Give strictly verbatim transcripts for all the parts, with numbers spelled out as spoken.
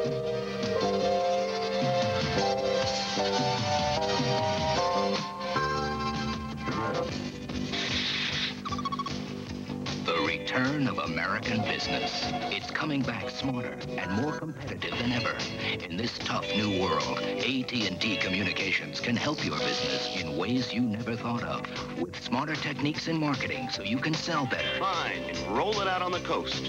Return of American business. It's coming back smarter and more competitive than ever. In this tough new world, A T and T Communications can help your business in ways you never thought of. With smarter techniques in marketing so you can sell better. Fine. Roll it out on the coast.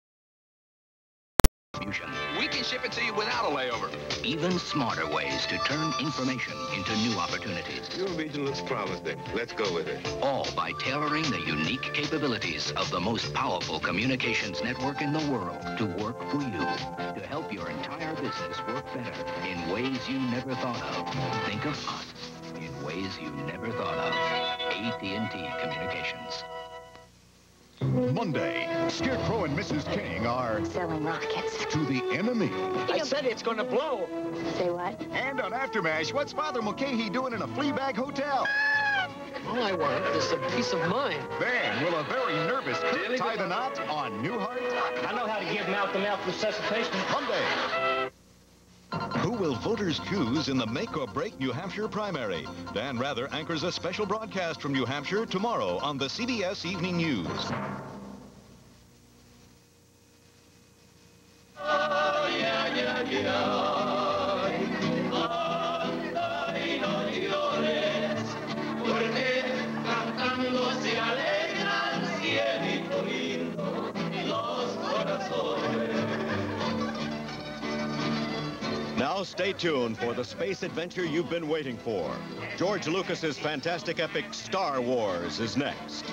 We can ship it to you without a layover. Even smarter ways to turn information into new opportunities. Your region looks promising. Let's go with it. All by tailoring the unique capabilities of the most powerful communications network in the world to work for you. To help your entire business work better in ways you never thought of. Think of us in ways you never thought of. A T and T Communications. Monday, Scarecrow and Missus King are selling rockets to the enemy. I said it's gonna blow. Say what? And on Aftermash, what's Father Mulcahy doing in a Fleabag hotel? All I want is a peace of mind. Then will a very nervous Kirk tie the knot on Newhart? I know how to give mouth-to-mouth resuscitation. Monday. Who will voters choose in the make-or-break New Hampshire primary? Dan Rather anchors a special broadcast from New Hampshire tomorrow on the C B S Evening News. Oh, yeah, yeah, yeah. Now stay tuned for the space adventure you've been waiting for. George Lucas's fantastic epic Star Wars is next.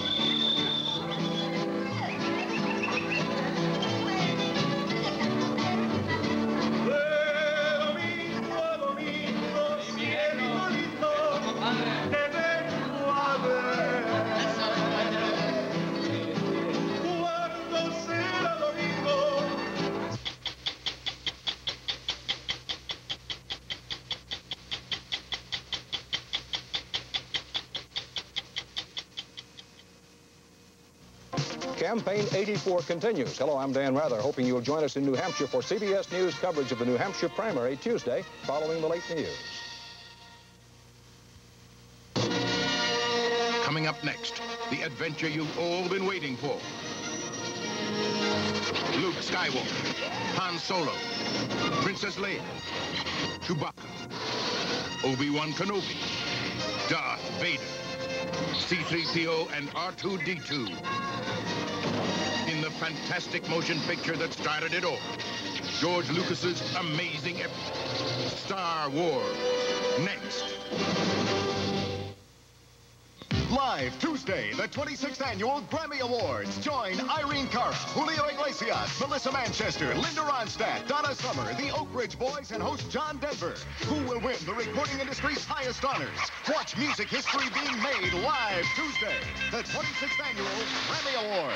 Campaign eighty-four continues. Hello, I'm Dan Rather, hoping you'll join us in New Hampshire for C B S News coverage of the New Hampshire primary Tuesday, following the late news. Coming up next, the adventure you've all been waiting for. Luke Skywalker, Han Solo, Princess Leia, Chewbacca, Obi-Wan Kenobi, Darth Vader, C three P O and R two D two. In the fantastic motion picture that started it all, George Lucas's amazing epic, Star Wars. Next. Live Tuesday, the twenty-sixth Annual Grammy Awards. Join Irene Cara, Julio Iglesias, Melissa Manchester, Linda Ronstadt, Donna Summer, the Oak Ridge Boys, and host John Denver. Who will win the recording industry's highest honors? Watch music history being made live Tuesday, the twenty-sixth Annual Grammy Awards.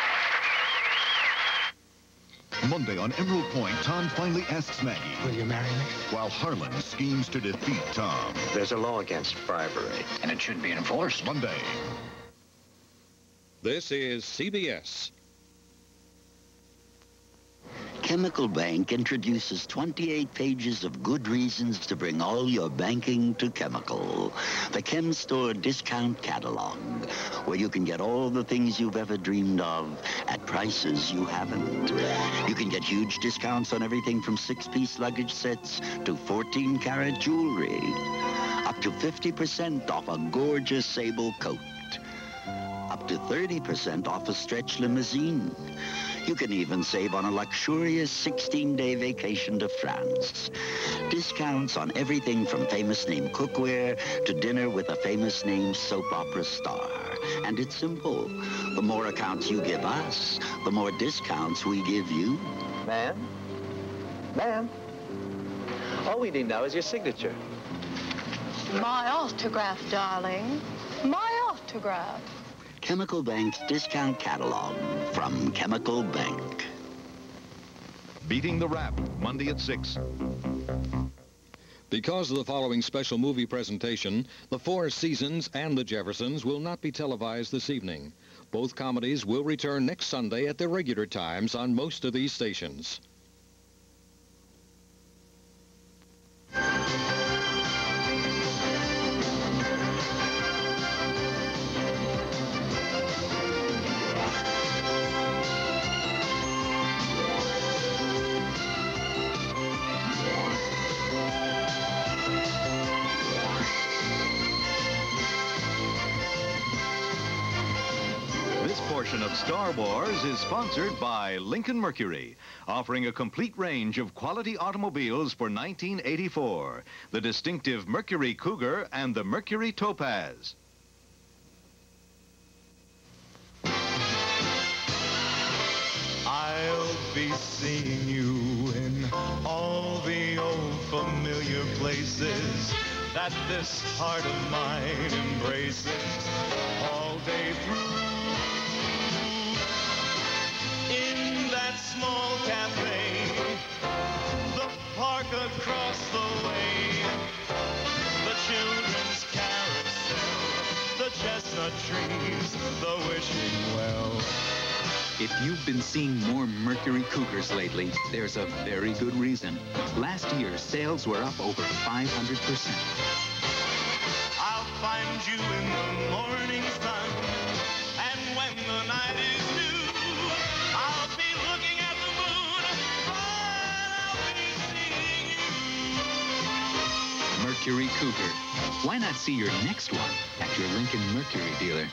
Monday on Emerald Point, Tom finally asks Maggie, will you marry me? While Harlan schemes to defeat Tom. There's a law against bribery, and it should be enforced. Monday. This is C B S. Chemical Bank introduces twenty-eight pages of good reasons to bring all your banking to Chemical. The Chem Store Discount Catalog, where you can get all the things you've ever dreamed of at prices you haven't. You can get huge discounts on everything from six-piece luggage sets to fourteen karat jewelry. Up to fifty percent off a gorgeous sable coat. Up to thirty percent off a stretch limousine. You can even save on a luxurious sixteen-day vacation to France. Discounts on everything from famous name cookware to dinner with a famous name soap opera star. And it's simple. The more accounts you give us, the more discounts we give you. Ma'am? Ma'am? All we need now is your signature. My autograph, darling. My autograph. Chemical Bank's discount catalog from Chemical Bank. Beating the Rap, Monday at six. Because of the following special movie presentation, The Four Seasons and The Jeffersons will not be televised this evening. Both comedies will return next Sunday at their regular times on most of these stations. edition of Star Wars is sponsored by Lincoln Mercury, offering a complete range of quality automobiles for nineteen eighty-four. The distinctive Mercury Cougar and the Mercury Topaz. I'll be seeing you in all the old familiar places that this heart of mine embraces all day through. In that small cafe, the park across the way, the children's carousel, the chestnut trees, the wishing well. If you've been seeing more Mercury Cougars lately, there's a very good reason. Last year, sales were up over five hundred percent. I'll find you in the morning sun, and when the night is new, I'll be looking at the moon, but I'll be seeing you. Mercury Cougar. Why not see your next one at your Lincoln Mercury dealer?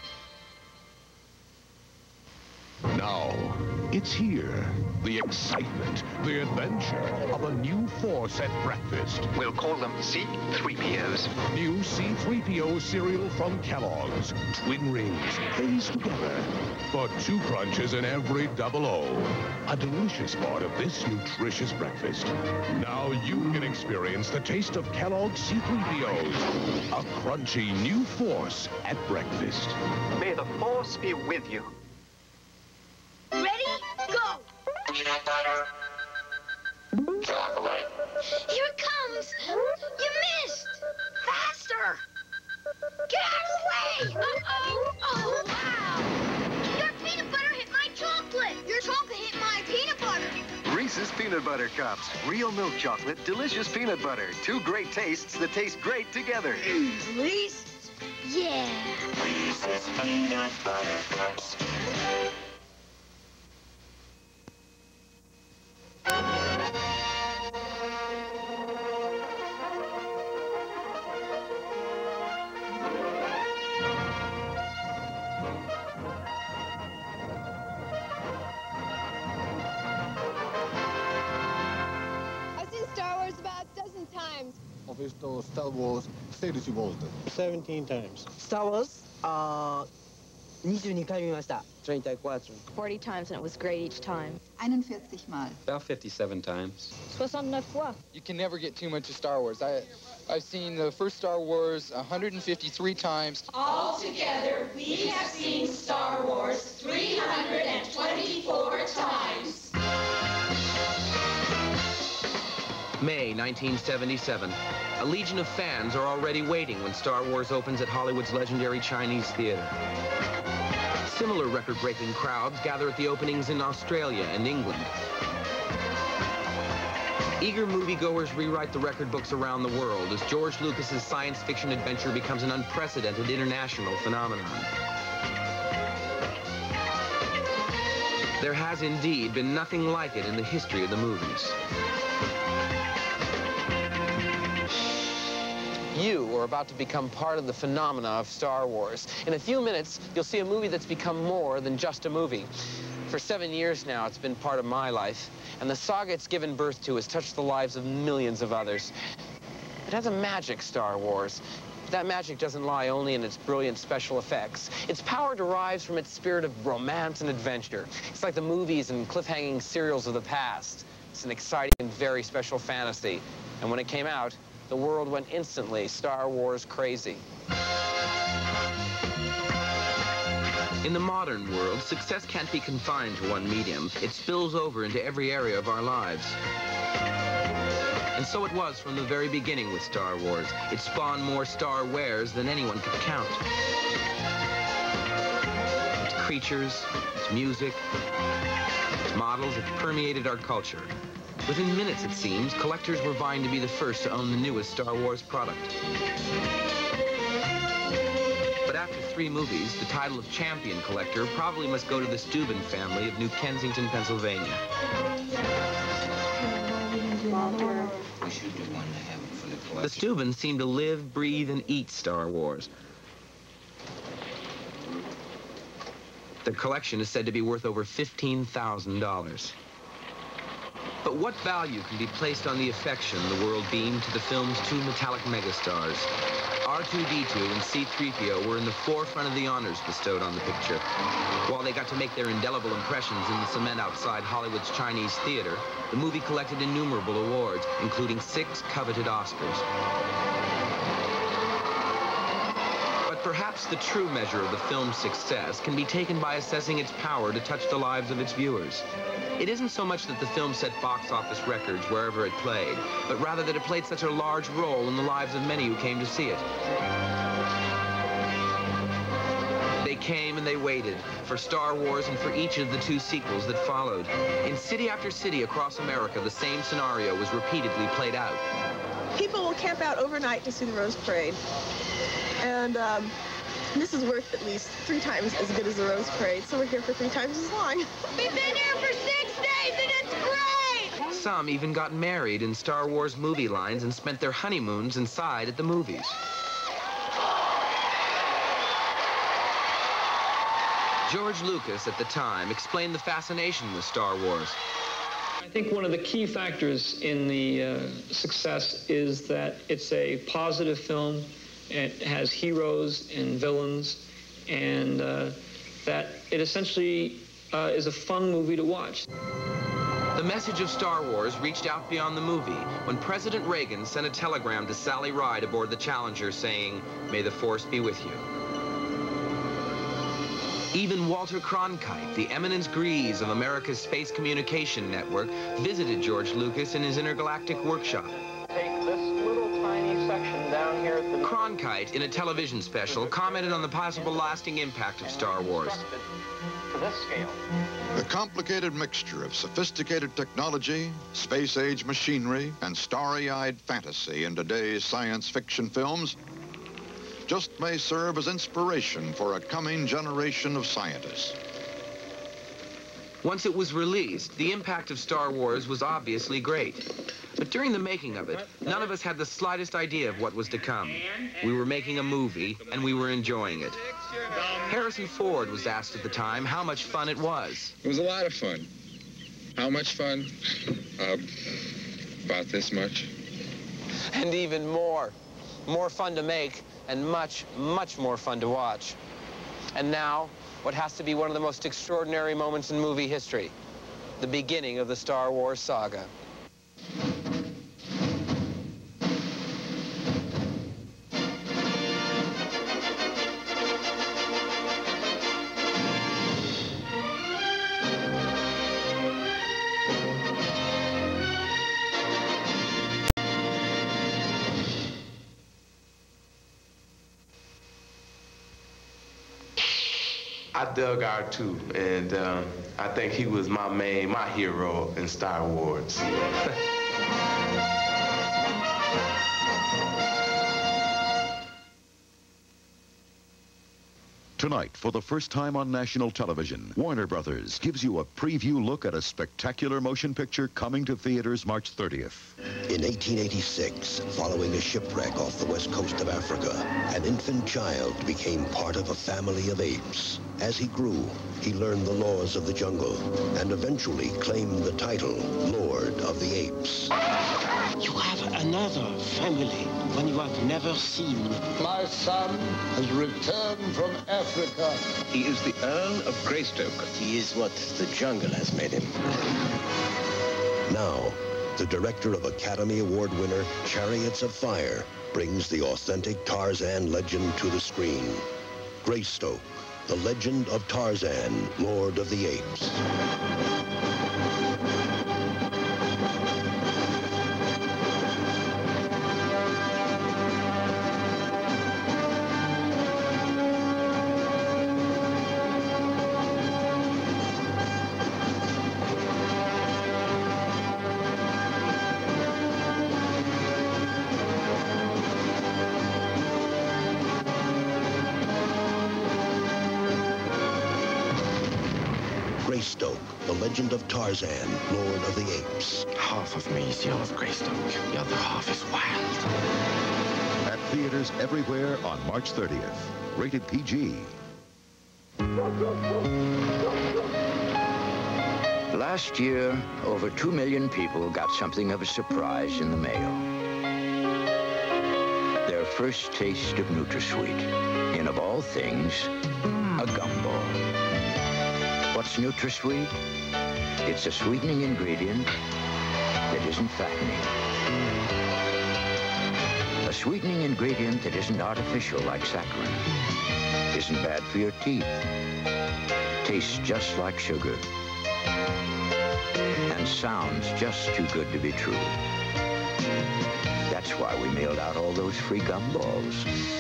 Now, it's here. The excitement, the adventure of a new force at breakfast. We'll call them C three P Os. New C three P O cereal from Kellogg's. Twin rings, phase together. For two crunches in every double O. A delicious part of this nutritious breakfast. Now you can experience the taste of Kellogg's C three P Os. A crunchy new force at breakfast. May the force be with you. Ready? Go! Peanut butter. Chocolate. Here it comes! You missed! Faster! Get out of the way! Uh-oh! Oh, wow! Your peanut butter hit my chocolate! Your chocolate hit my peanut butter! Reese's Peanut Butter Cups. Real milk chocolate, delicious peanut butter. Two great tastes that taste great together. Reese's? Yeah! Reese's Peanut Butter Cups. I've visto Star Wars seventeen times. Star Wars? Uh, twenty-two回見ました. thirty-four. forty times, and it was great each time. einundvierzig Mal. About fifty-seven times. soixante-neuf fois. You can never get too much of Star Wars. I, I've seen the first Star Wars one hundred fifty-three times. Altogether, we have seen Star Wars three hundred twenty-four times. May nineteen seventy-seven. A legion of fans are already waiting when Star Wars opens at Hollywood's legendary Chinese theater. Similar record-breaking crowds gather at the openings in Australia and England. Eager moviegoers rewrite the record books around the world as George Lucas's science fiction adventure becomes an unprecedented international phenomenon. There has indeed been nothing like it in the history of the movies. You are about to become part of the phenomena of Star Wars. In a few minutes, you'll see a movie that's become more than just a movie. For seven years now, it's been part of my life, and the saga it's given birth to has touched the lives of millions of others. It has a magic, Star Wars. But that magic doesn't lie only in its brilliant special effects. Its power derives from its spirit of romance and adventure. It's like the movies and cliffhanging serials of the past. It's an exciting and very special fantasy. And when it came out, the world went instantly Star Wars crazy. In the modern world, success can't be confined to one medium. It spills over into every area of our lives. And so it was from the very beginning with Star Wars. It spawned more Star Wares than anyone could count. Its creatures, its music, its models, it permeated our culture. Within minutes, it seems, collectors were vying to be the first to own the newest Star Wars product. But after three movies, the title of champion collector probably must go to the Steuben family of New Kensington, Pennsylvania. The Steubens seem to live, breathe, and eat Star Wars. The collection is said to be worth over fifteen thousand dollars. But what value can be placed on the affection the world beamed to the film's two metallic megastars? R two D two and C three P O were in the forefront of the honors bestowed on the picture. While they got to make their indelible impressions in the cement outside Hollywood's Chinese theater, the movie collected innumerable awards, including six coveted Oscars. But perhaps the true measure of the film's success can be taken by assessing its power to touch the lives of its viewers. It isn't so much that the film set box office records wherever it played, but rather that it played such a large role in the lives of many who came to see it. They came and they waited for Star Wars and for each of the two sequels that followed. In city after city across America, the same scenario was repeatedly played out. People will camp out overnight to see the Rose Parade. And um, this is worth at least three times as good as the Rose Parade, so we're here for three times as long. We've been here for six days and it's great! Some even got married in Star Wars movie lines and spent their honeymoons inside at the movies. George Lucas, at the time, explained the fascination with Star Wars. I think one of the key factors in the uh, success is that it's a positive film. It has heroes and villains, and uh, that it essentially uh, is a fun movie to watch. The message of Star Wars reached out beyond the movie when President Reagan sent a telegram to Sally Ride aboard the Challenger saying, "May the Force be with you." Even Walter Cronkite, the eminence grise of America's space communication network, visited George Lucas in his intergalactic workshop. Take this little tiny section down here at the... Cronkite, in a television special, commented on the possible lasting impact of Star Wars. To this scale. The complicated mixture of sophisticated technology, space-age machinery, and starry-eyed fantasy in today's science fiction films just may serve as inspiration for a coming generation of scientists. Once it was released, the impact of Star Wars was obviously great. But during the making of it, none of us had the slightest idea of what was to come. We were making a movie, and we were enjoying it. Harrison Ford was asked at the time how much fun it was. It was a lot of fun. How much fun? Uh, about this much. And even more. More fun to make, and much, much more fun to watch. And now, what has to be one of the most extraordinary moments in movie history, the beginning of the Star Wars saga. I dug R two, and uh, I think he was my main, my hero in Star Wars. Tonight, for the first time on national television, Warner Brothers gives you a preview look at a spectacular motion picture coming to theaters March thirtieth. In eighteen eighty-six, following a shipwreck off the west coast of Africa, an infant child became part of a family of apes. As he grew, he learned the laws of the jungle and eventually claimed the title Lord of the Apes. You have another family when you have never seen. My son has returned from Africa. He is the Earl of Greystoke. He is what the jungle has made him. Now, the director of Academy Award winner Chariots of Fire brings the authentic Tarzan legend to the screen. Greystoke, the legend of Tarzan, Lord of the Apes. Greystoke, the legend of Tarzan, Lord of the Apes. Half of me is Earl of Greystoke, the other half is wild. At theaters everywhere on March thirtieth. Rated P G. Last year, over two million people got something of a surprise in the mail. Their first taste of NutraSweet. And of all things, a gumball. What's NutraSweet? It's a sweetening ingredient that isn't fattening. A sweetening ingredient that isn't artificial like saccharin. Isn't bad for your teeth. Tastes just like sugar. And sounds just too good to be true. That's why we mailed out all those free gumballs.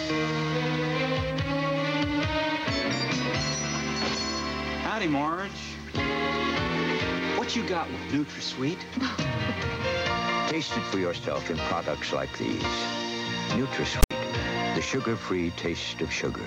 Howdy, Marge. What you got with NutraSweet? Taste it for yourself in products like these. NutraSweet, the sugar-free taste of sugar.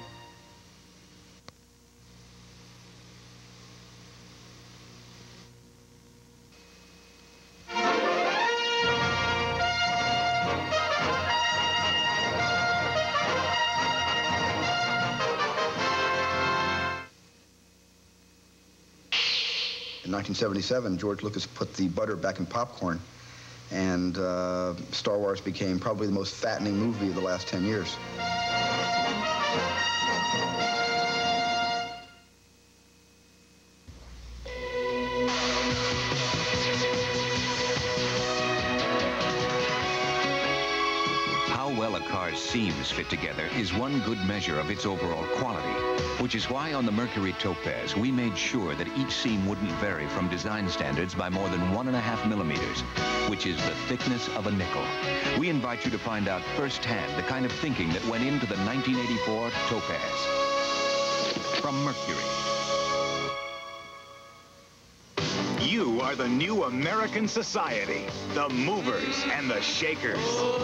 In nineteen seventy-seven, George Lucas put the butter back in popcorn, and uh, Star Wars became probably the most fattening movie of the last ten years. How well a car's seams fit together is one good measure of its overall quality, which is why on the Mercury Topaz, we made sure that each seam wouldn't vary from design standards by more than one and a half millimeters, which is the thickness of a nickel. We invite you to find out firsthand the kind of thinking that went into the nineteen eighty-four Topaz. From Mercury. You are the new American society, the movers and the shakers.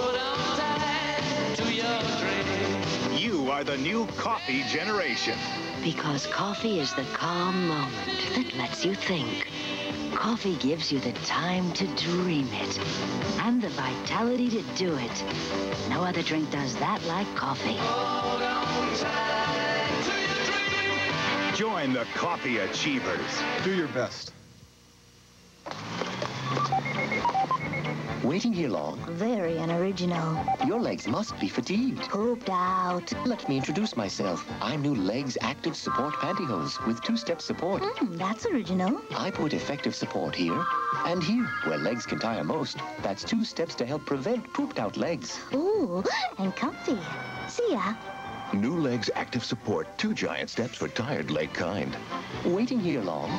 You are the new coffee generation. Because coffee is the calm moment that lets you think. Coffee gives you the time to dream it and the vitality to do it. No other drink does that like coffee. Join the coffee achievers. Do your best. Waiting here long? Very unoriginal. Your legs must be fatigued. Pooped out. Let me introduce myself. I'm new Legs Active Support Pantyhose with two-step support. Mm, that's original. I put effective support here and here, where legs can tire most. That's two steps to help prevent pooped-out legs. Ooh, and comfy. See ya. New Legs Active Support. Two giant steps for tired leg kind. Waiting here long?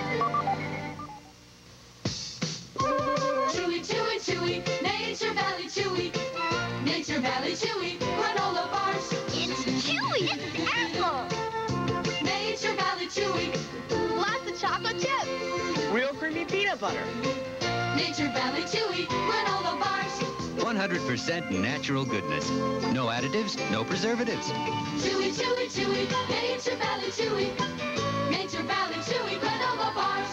Chewy, chewy, chewy, Nature Valley Chewy. Nature Valley Chewy, granola bars. It's chewy, it's apple. Nature Valley Chewy. Lots of chocolate chips. Real creamy peanut butter. Nature Valley Chewy, granola bars. one hundred percent natural goodness. No additives, no preservatives. Chewy, chewy, chewy, Nature Valley Chewy. Nature Valley Chewy, granola bars.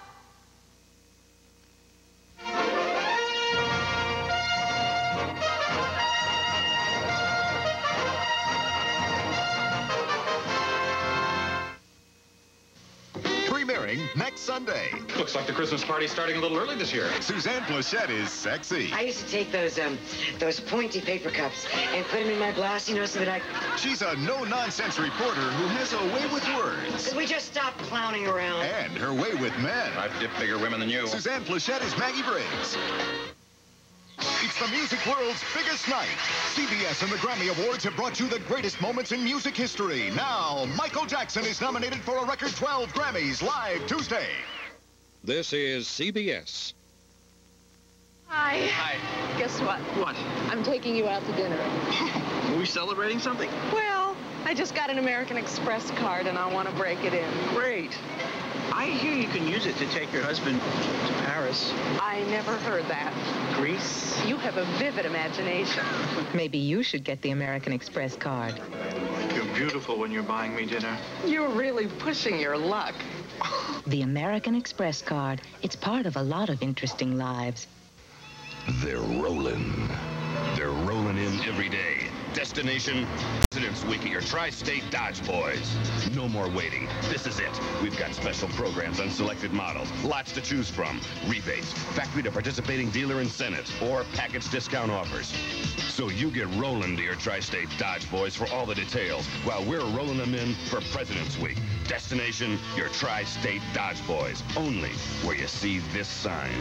Premiering next Sunday. Looks like the Christmas party's starting a little early this year. Suzanne Plachette is sexy. I used to take those, um, those pointy paper cups and put them in my glass, you know, so that I... She's a no-nonsense reporter who has a way with words. Could we just stop clowning around? And her way with men. I've dipped bigger women than you. Suzanne Plachette is Maggie Briggs. It's the music world's biggest night. C B S and the Grammy Awards have brought you the greatest moments in music history. Now, Michael Jackson is nominated for a record twelve Grammys live Tuesday. This is C B S. Hi. Hi. Guess what? What? I'm taking you out to dinner. Are we celebrating something? Well, I just got an American Express card and I want to break it in. Great. I hear you can use it to take your husband to Paris. I never heard that. Greece? You have a vivid imagination. Maybe you should get the American Express card. You're beautiful when you're buying me dinner. You're really pushing your luck. The American Express card. It's part of a lot of interesting lives. They're rolling. They're rolling in every day. Destination, President's Week at your Tri-State Dodge Boys. No more waiting. This is it. We've got special programs on selected models, lots to choose from, rebates, factory to participating dealer incentives, or package discount offers. So you get rolling to your Tri-State Dodge Boys for all the details while we're rolling them in for President's Week. Destination, your Tri-State Dodge Boys. Only where you see this sign.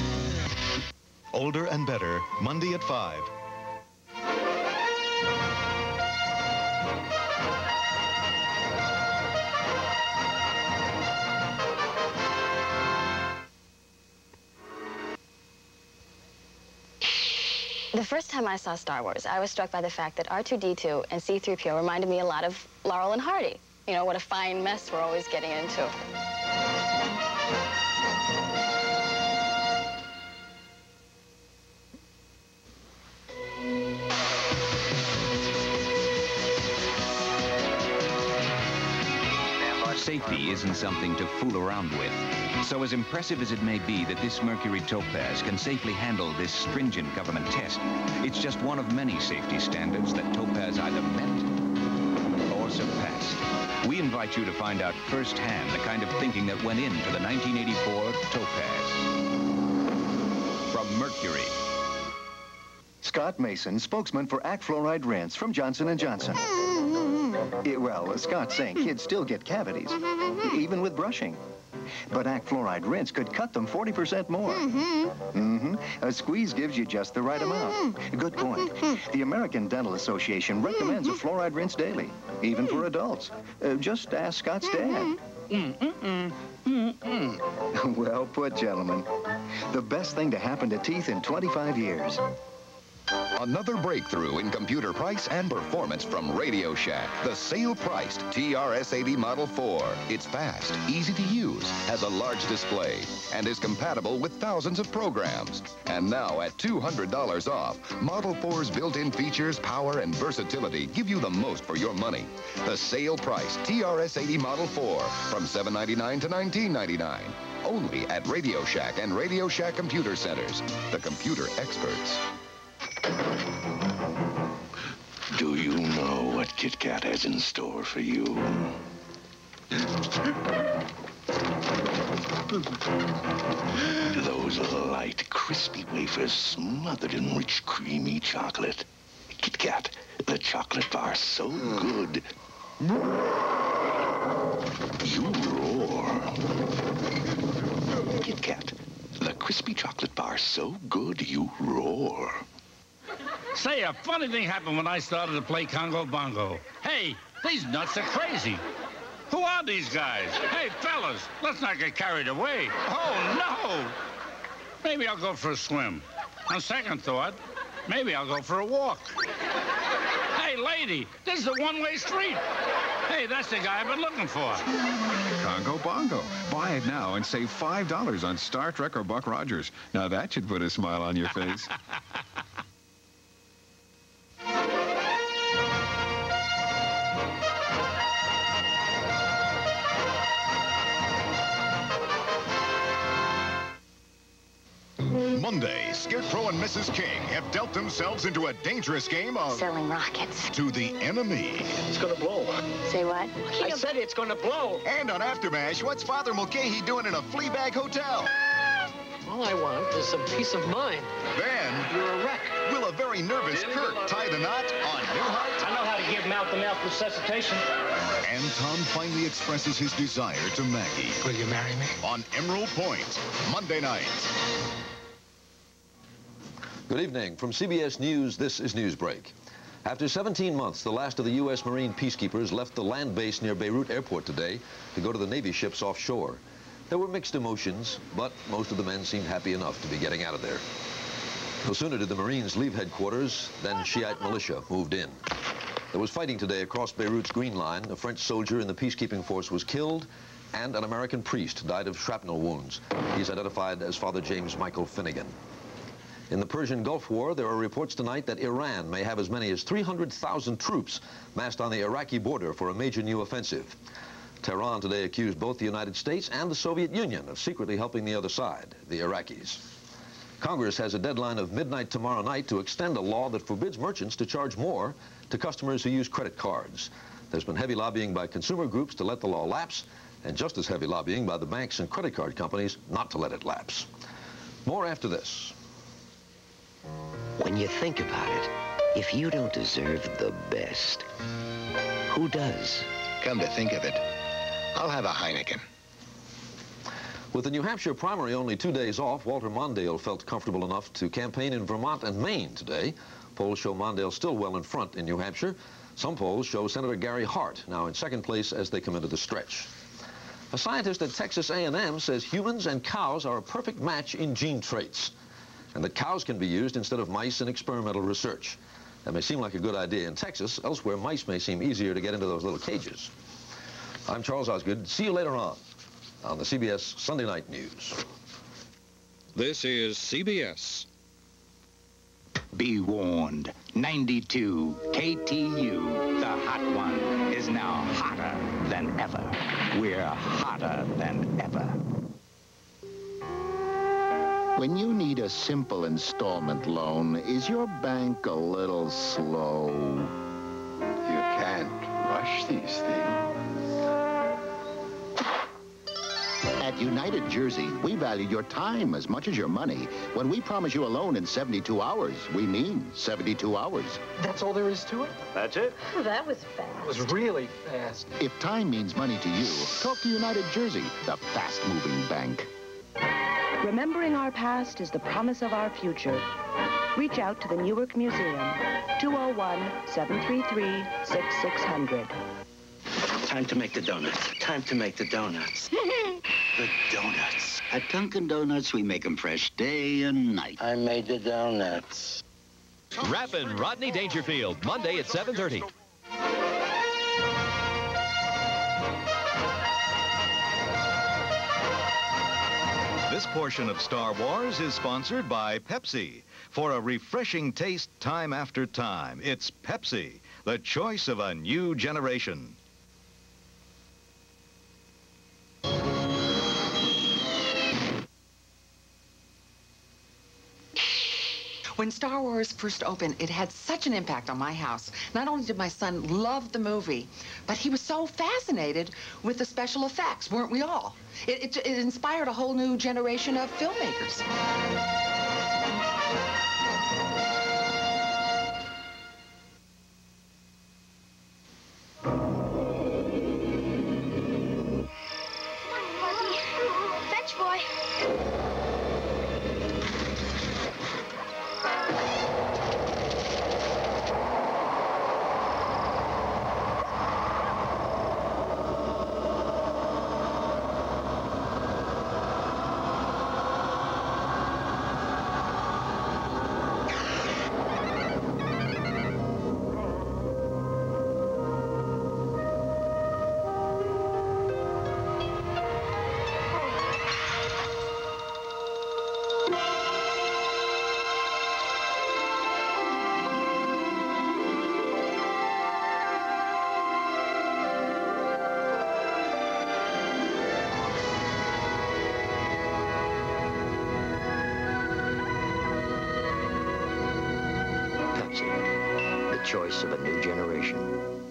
Older and Better, Monday at five. The first time I saw Star Wars, I was struck by the fact that R two D two and C three P O reminded me a lot of Laurel and Hardy. You know, what a fine mess we're always getting into. Safety isn't something to fool around with. So as impressive as it may be that this Mercury Topaz can safely handle this stringent government test, it's just one of many safety standards that Topaz either met or surpassed. We invite you to find out firsthand the kind of thinking that went into the nineteen eighty-four Topaz. From Mercury. Scott Mason, spokesman for Act Fluoride Rinse from Johnson and Johnson. It, well, Scott's saying kids still get cavities, even with brushing. But Act Fluoride Rinse could cut them forty percent more. Mm-hmm. A squeeze gives you just the right amount. Good point. The American Dental Association recommends a fluoride rinse daily, even for adults. Uh, just ask Scott's dad. Mm-mm-mm. Mm-mm. Well put, gentlemen. The best thing to happen to teeth in twenty-five years. Another breakthrough in computer price and performance from Radio Shack. The sale-priced T R S eighty Model four. It's fast, easy to use, has a large display, and is compatible with thousands of programs. And now at two hundred dollars off, Model four's built-in features, power, and versatility give you the most for your money. The sale-priced T R S eighty Model four from seven ninety-nine to nineteen ninety-nine. Only at Radio Shack and Radio Shack Computer Centers. The computer experts. Do you know what Kit Kat has in store for you? Those light, crispy wafers smothered in rich, creamy chocolate. Kit Kat, the chocolate bar so good. You roar. Kit Kat, the crispy chocolate bar so good you roar. Say, a funny thing happened when I started to play Congo Bongo. Hey, these nuts are crazy. Who are these guys? Hey, fellas, let's not get carried away. Oh, no! Maybe I'll go for a swim. On second thought, maybe I'll go for a walk. Hey, lady, this is a one-way street. Hey, that's the guy I've been looking for. Congo Bongo. Buy it now and save five dollars on Star Trek or Buck Rogers. Now that should put a smile on your face. Monday, Scarecrow and Missus King have dealt themselves into a dangerous game of... Selling rockets. To the enemy. It's gonna blow. Say what? I said it's gonna blow. And on Aftermash, what's Father Mulcahy doing in a Fleabag hotel? All I want is some peace of mind. Then... You're a wreck. Will a very nervous Kirk tie the knot on Newhart? I know how to give mouth-to-mouth resuscitation. And Tom finally expresses his desire to Maggie. Will you marry me? On Emerald Point, Monday night. Good evening. From C B S News, this is Newsbreak. After seventeen months, the last of the U S Marine peacekeepers left the land base near Beirut Airport today to go to the Navy ships offshore. There were mixed emotions, but most of the men seemed happy enough to be getting out of there. No sooner did the Marines leave headquarters than Shiite militia moved in. There was fighting today across Beirut's Green Line. A French soldier in the peacekeeping force was killed, and an American priest died of shrapnel wounds. He's identified as Father James Michael Finnegan. In the Persian Gulf War, there are reports tonight that Iran may have as many as three hundred thousand troops massed on the Iraqi border for a major new offensive. Tehran today accused both the United States and the Soviet Union of secretly helping the other side, the Iraqis. Congress has a deadline of midnight tomorrow night to extend a law that forbids merchants to charge more to customers who use credit cards. There's been heavy lobbying by consumer groups to let the law lapse, and just as heavy lobbying by the banks and credit card companies not to let it lapse. More after this. When you think about it, if you don't deserve the best, who does? Come to think of it, I'll have a Heineken. With the New Hampshire primary only two days off, Walter Mondale felt comfortable enough to campaign in Vermont and Maine today. Polls show Mondale still well in front in New Hampshire. Some polls show Senator Gary Hart now in second place as they come into the stretch. A scientist at Texas A and M says humans and cows are a perfect match in gene traits, and that cows can be used instead of mice in experimental research. That may seem like a good idea in Texas. Elsewhere, mice may seem easier to get into those little cages. I'm Charles Osgood. See you later on on the C B S Sunday Night News. This is C B S. Be warned, ninety-two K T U, the hot one, is now hotter than ever. We're hotter than ever. When you need a simple installment loan, is your bank a little slow? You can't rush these things. At United Jersey, we value your time as much as your money. When we promise you a loan in seventy-two hours, we mean seventy-two hours. That's all there is to it? That's it. Oh, that was fast. It was really fast. If time means money to you, talk to United Jersey, the fast-moving bank. Remembering our past is the promise of our future. Reach out to the Newark Museum, two oh one, seven three three, six six zero zero. Time to make the donuts. Time to make the donuts. The donuts. At Dunkin' Donuts, we make them fresh day and night. I made the donuts. Rappin' Rodney Dangerfield, Monday at seven thirty. This portion of Star Wars is sponsored by Pepsi. For a refreshing taste time after time, it's Pepsi, the choice of a new generation. When Star Wars first opened, it had such an impact on my house. Not only did my son love the movie, but he was so fascinated with the special effects, weren't we all? It, it, it inspired a whole new generation of filmmakers. Fetch, boy. The choice of a new generation.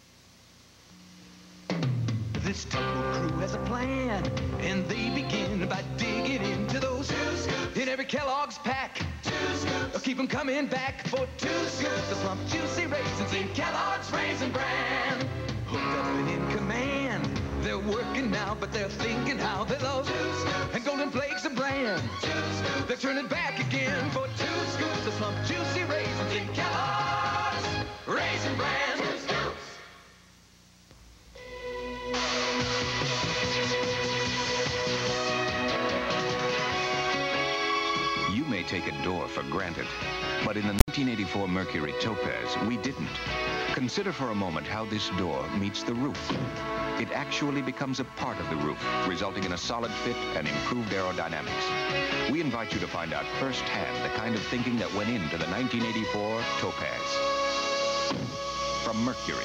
This tumble crew has a plan, and they begin by digging into those two scoops in every Kellogg's pack. Two scoops. Keep them coming back for two scoops of plump, juicy raisins in Kellogg's Raisin Bran. Hooked up and in command. They're working now, but they're thinking how they love two scoops. And golden flakes are bland. Two scoops. They're turning back again for two scoops of plump, juicy raisins in Kellogg's Raisin Bran. Two scoops. You may take a door for granted, but in the nineteen eighty-four Mercury Topaz, we didn't. Consider for a moment how this door meets the roof. It actually becomes a part of the roof, resulting in a solid fit and improved aerodynamics. We invite you to find out firsthand the kind of thinking that went into the nineteen eighty-four Topaz. From Mercury.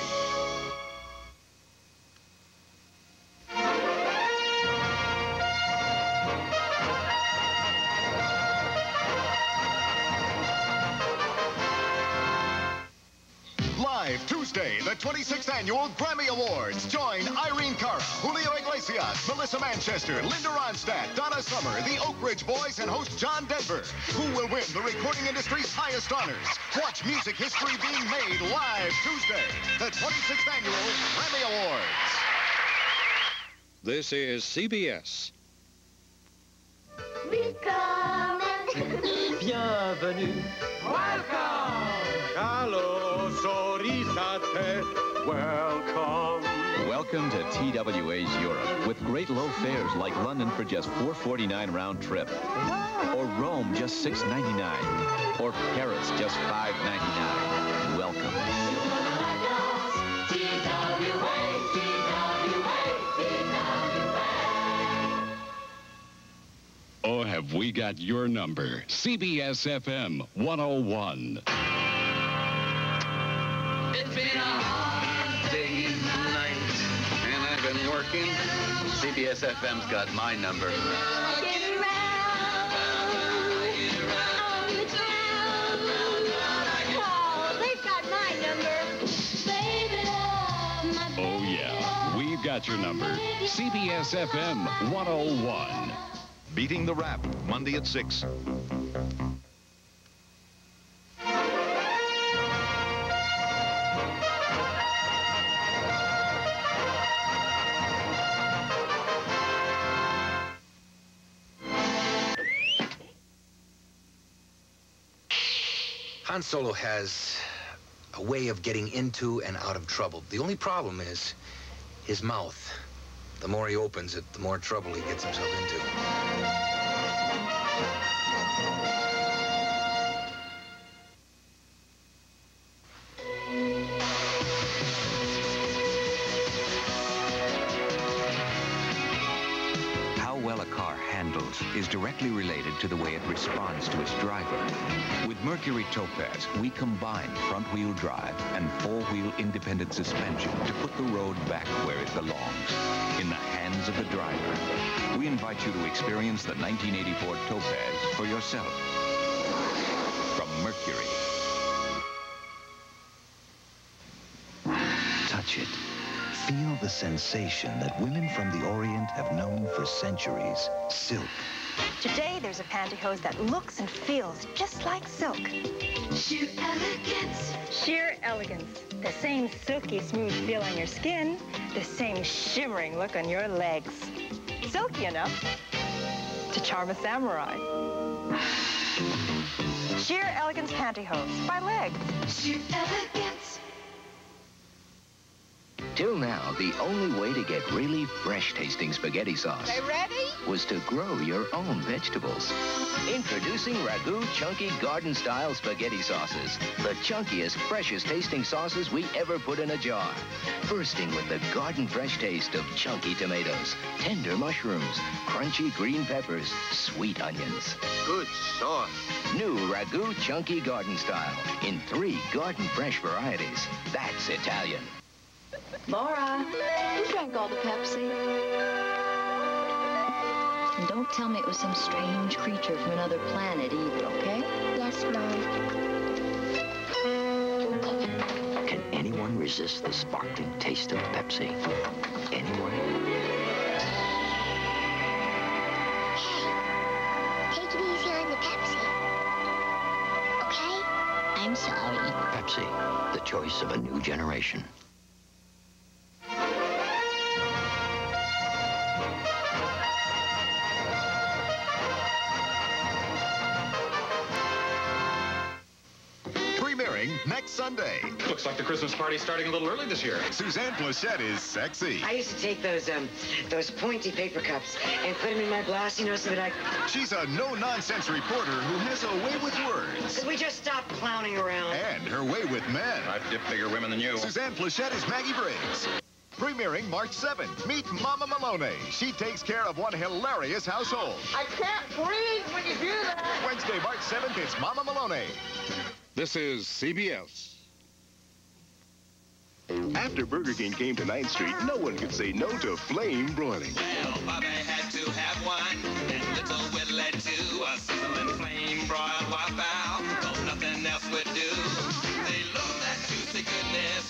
Live Tuesday, the twenty-sixth Annual Grammy Awards. Join Irene Cara, Julio Iglesias, Melissa Manchester, Linda Ronstadt, Donna Summer, the Oak Ridge Boys, and host John Denver. Who will win the recording industry's highest honors? Watch music history being made live Tuesday, the twenty-sixth Annual Grammy Awards. This is C B S. Bienvenue. Welcome. Hello, Sorisate. Welcome. Welcome to T W A's Europe, with great low fares like London for just four forty-nine round trip, or Rome just six ninety-nine, or Paris just five ninety-nine. Welcome. T W A, T W A, T W A. Oh, have we got your number? C B S F M one oh one. It's been a hard day's night, and I've been working. C B S F M's got my number. Get around, get around the town. Oh, they've got my number. Baby, my baby. Oh, yeah, we've got your number. C B S F M one oh one. Beating the Rap, Monday at six. Han Solo has a way of getting into and out of trouble. The only problem is his mouth. The more he opens it, the more trouble he gets himself into. How well a car handles is directly related to the way it responds to its driver. With Mercury Topaz, we combine front-wheel drive and four-wheel independent suspension to put the road back where it belongs, in the hands of the driver. We invite you to experience the nineteen eighty-four Topaz for yourself. From Mercury. Touch it. Feel the sensation that women from the Orient have known for centuries. Silk. Today, there's a pantyhose that looks and feels just like silk. Sheer elegance. Sheer elegance. The same silky smooth feel on your skin, the same shimmering look on your legs. Silky enough to charm a samurai. Sheer elegance pantyhose by Legs. Sheer elegance. Till now, the only way to get really fresh-tasting spaghetti sauce They ready? was to grow your own vegetables. Introducing Ragu Chunky Garden-Style Spaghetti Sauces, the chunkiest, freshest-tasting sauces we ever put in a jar. Bursting with the garden-fresh taste of chunky tomatoes, tender mushrooms, crunchy green peppers, sweet onions. Good sauce. New Ragu Chunky Garden-Style in three garden-fresh varieties. That's Italian. Laura, who drank all the Pepsi? And don't tell me it was some strange creature from another planet either, okay? Yes, Mom. Can anyone resist the sparkling taste of Pepsi? Anyone? Take it easy on the Pepsi. Okay? I'm sorry. Pepsi, the choice of a new generation. Next Sunday. Looks like the Christmas party's starting a little early this year. Suzanne Plachette is sexy. I used to take those, um, those pointy paper cups and put them in my blouse, you know, so that I... She's a no-nonsense reporter who has a way with words. Because we just stopped clowning around. And her way with men. I've dipped bigger women than you. Suzanne Plachette is Maggie Briggs. Premiering March seventh. Meet Mama Maloney. She takes care of one hilarious household. I can't breathe when you do that. Wednesday, March seventh, it's Mama Maloney. This is C B S. After Burger King came to ninth Street, no one could say no to flame broiling. Well, Bobby had to have one, and little Willie too. A sizzling flame broiled waffle, though nothing else would do. They love that juicy goodness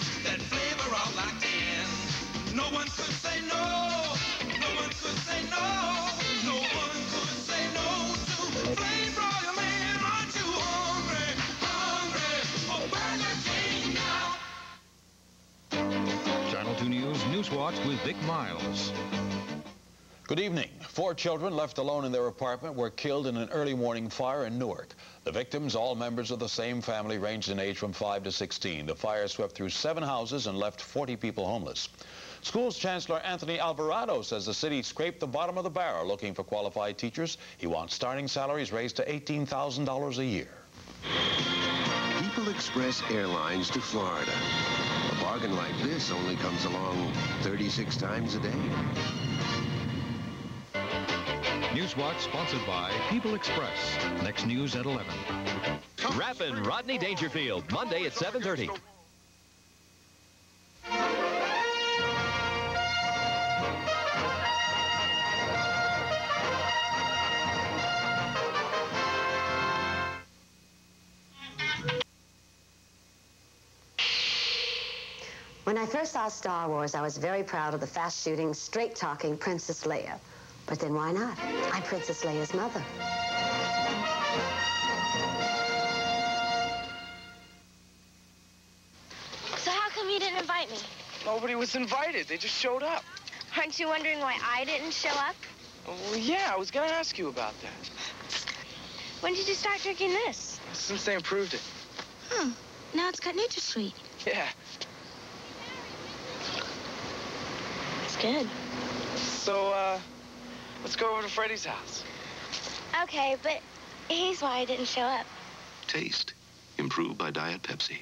Newswatch with Vic Miles. Good evening. Four children left alone in their apartment were killed in an early morning fire in Newark. The victims, all members of the same family, ranged in age from five to sixteen. The fire swept through seven houses and left forty people homeless. Schools Chancellor Anthony Alvarado says the city scraped the bottom of the barrel looking for qualified teachers. He wants starting salaries raised to eighteen thousand dollars a year. People Express Airlines to Florida. A bargain like this only comes along thirty-six times a day. Newswatch sponsored by People Express. Next news at eleven. Rappin' Rodney Dangerfield, Monday at seven thirty. When I first saw Star Wars, I was very proud of the fast-shooting, straight-talking Princess Leia. But then why not? I'm Princess Leia's mother. So how come you didn't invite me? Nobody was invited. They just showed up. Aren't you wondering why I didn't show up? Well, yeah, I was going to ask you about that. When did you start drinking this? Since they improved it. Hmm. Now it's got NutraSweet. Yeah. It's good. So, uh, let's go over to Freddie's house. Okay, but he's why I didn't show up. Taste. Improved by Diet Pepsi.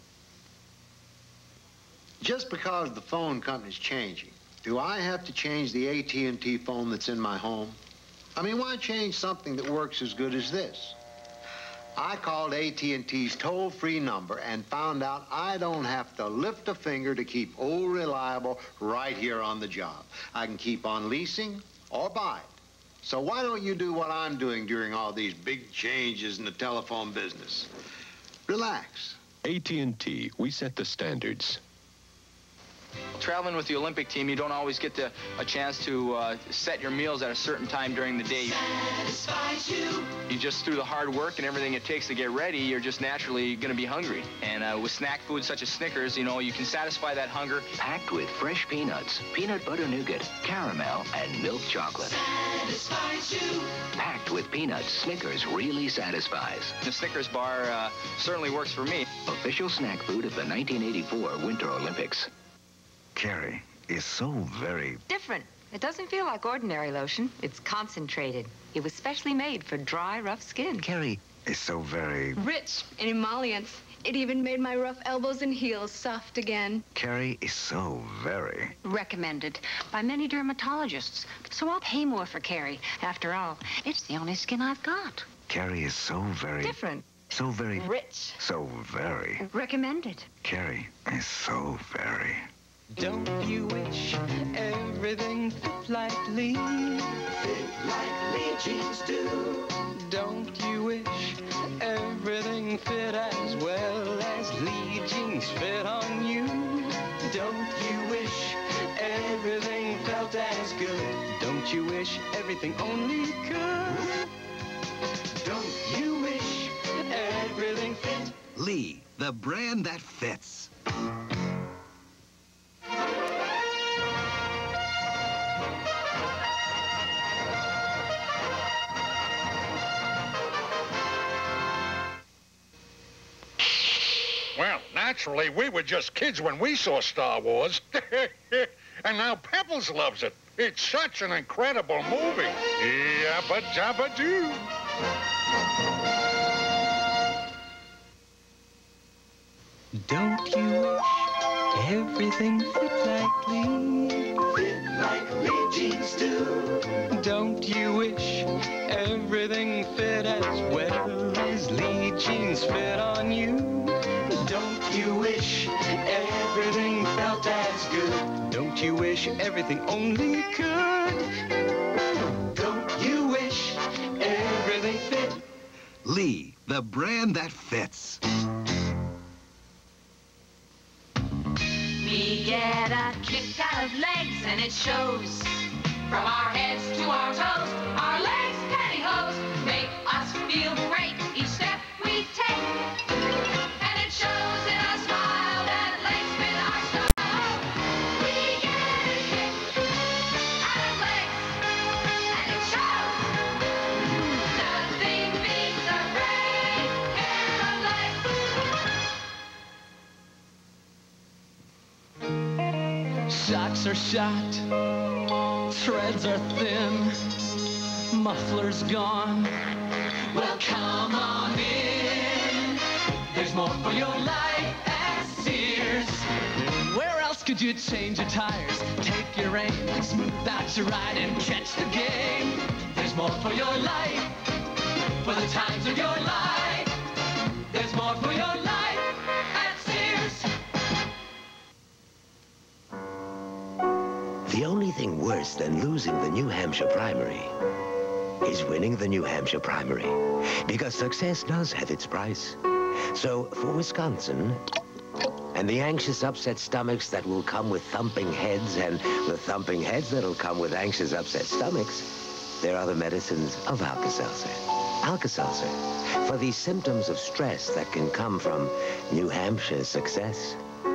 Just because the phone company's changing, do I have to change the A T and T phone that's in my home? I mean, why change something that works as good as this? I called A T and T's toll-free number and found out I don't have to lift a finger to keep old reliable right here on the job. I can keep on leasing or buy it. So why don't you do what I'm doing during all these big changes in the telephone business? Relax. A T and T, we set the standards. Traveling with the Olympic team, you don't always get the, a chance to uh, set your meals at a certain time during the day. Satisfies you. You just, through the hard work and everything it takes to get ready, you're just naturally going to be hungry. And uh, with snack food such as Snickers, you know, you can satisfy that hunger. Packed with fresh peanuts, peanut butter nougat, caramel, and milk chocolate. Satisfies you. Packed with peanuts, Snickers really satisfies. The Snickers bar uh, certainly works for me. Official snack food of the nineteen eighty-four Winter Olympics. Carrie is so very... different. It doesn't feel like ordinary lotion. It's concentrated. It was specially made for dry, rough skin. Carrie is so very... rich in emollients. It even made my rough elbows and heels soft again. Carrie is so very... recommended by many dermatologists. So I'll pay more for Carrie. After all, it's the only skin I've got. Carrie is so very... different. So very... rich. So very... recommended. Carrie is so very... Don't you wish everything fit like Lee? Fit like Lee jeans do. Don't you wish everything fit as well as Lee jeans fit on you? Don't you wish everything felt as good? Don't you wish everything only could? Don't you wish everything fit? Lee, the brand that fits. Well, naturally, we were just kids when we saw Star Wars. And now Pebbles loves it. It's such an incredible movie. Yabba dabba doo. Don't you wish everything fit like Lee? Fit like Lee jeans do. Don't you wish everything fit as well as Lee jeans fit on you? Don't you wish everything felt as good? Don't you wish everything only could? Don't you wish everything fit? Lee, the brand that fits. We get a kick out of legs and it shows. From our heads to our toes, our legs, pantyhose, make us feel great each step we take. And it shows in our smile that legs fit our style. We get Shocks are shot, threads are thin, mufflers gone. Well, come on in. There's more for your life at Sears. Where else could you change your tires, take your aim, smooth out your ride and catch the game? There's more for your life, for the times of your life. There's more for your life at Sears. The only thing worse than losing the New Hampshire primary is winning the New Hampshire primary, because success does have its price. So for Wisconsin and the anxious upset stomachs that will come with thumping heads and the thumping heads that'll come with anxious upset stomachs, there are the medicines of Alka-Seltzer. Alka-Seltzer, for these symptoms of stress that can come from New Hampshire success.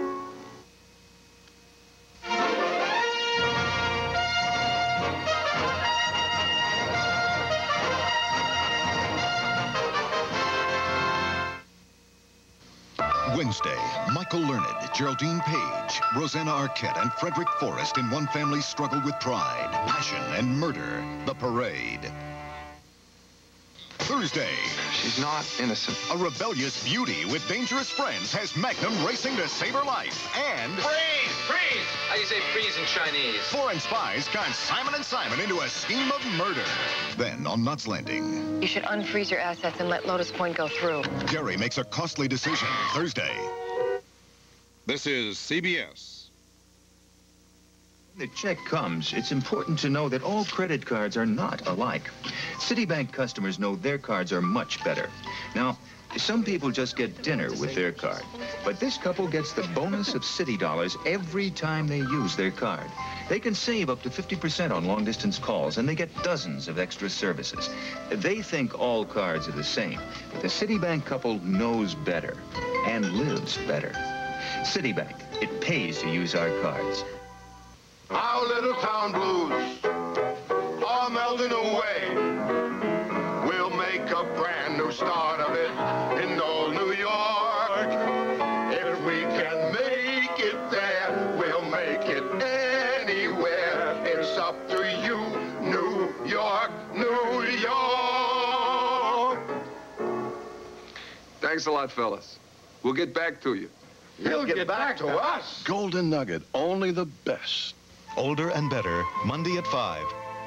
Wednesday, Michael Learned, Geraldine Page, Rosanna Arquette, and Frederick Forrest in one family's struggle with pride, passion, and murder. The Parade. Thursday. She's not innocent. A rebellious beauty with dangerous friends has Magnum racing to save her life. And... Freeze! Freeze! How do you say freeze in Chinese? Foreign spies con Simon and Simon into a scheme of murder. Then, on Knots Landing... You should unfreeze your assets and let Lotus Point go through. Gary makes a costly decision. Thursday. This is C B S. When the check comes, it's important to know that all credit cards are not alike. Citibank customers know their cards are much better. Now, some people just get dinner with their card, but this couple gets the bonus of Citi dollars every time they use their card. They can save up to fifty percent on long-distance calls, and they get dozens of extra services. They think all cards are the same, but the Citibank couple knows better and lives better. Citibank, it pays to use our cards. Our little town blues are melting away. We'll make a brand new start of it in old New York. If we can make it there, we'll make it anywhere. It's up to you, New York, New York. Thanks a lot, fellas. We'll get back to you. He'll get back to us. Golden Nugget, only the best. Older and Better, Monday at five.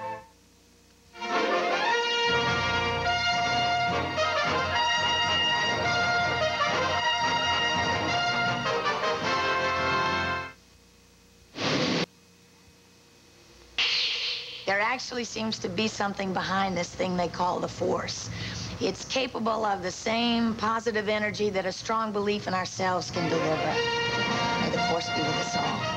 There actually seems to be something behind this thing they call the Force. It's capable of the same positive energy that a strong belief in ourselves can deliver. May the Force be with us all.